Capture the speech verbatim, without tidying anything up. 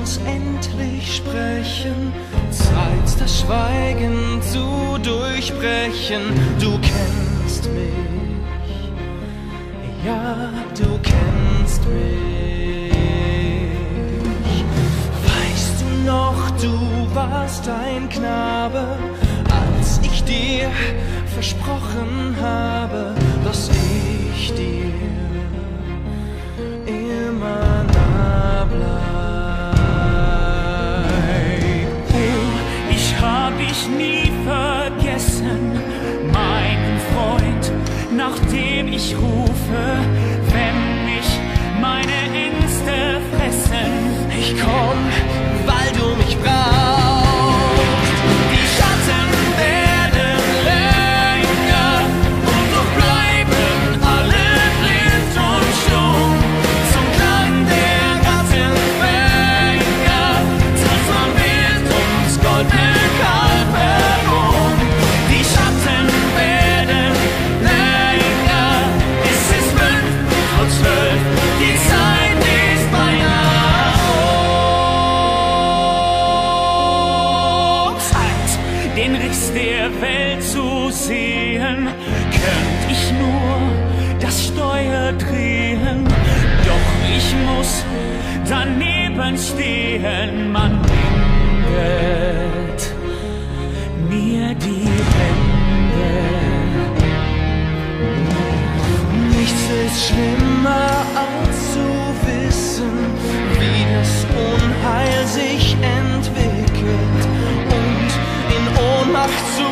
uns endlich sprechen, Zeit, das Schweigen zu durchbrechen. Du kennst mich, ja, du kennst mich. Weißt du noch, du warst ein Knabe, als ich dir versprochen habe, dass ich dir immer nah bleib. Oh, ich hab dich nie vergessen, meinen Freund, nach dem ich rufe, wenn mich meine Ängste fressen. Ich komm, weil du mich brauchst. Die Schatten werden länger und doch bleiben alle blind und stumm. Zum Klang der Rattenfänger tanzt man wild ums goldene Kalb herum. Die Schatten werden länger, es ist fünf vor zwölf, die Zeit ist beinahe um. Zeit, den Riss der Welt zu sehen, könnt ich nur das Steuer drehen. Doch ich muss daneben stehen, man bindet mir die Hände. Nichts ist schlimmer als zu wissen, wie das Unheil sich entwickelt und in Ohnmacht zu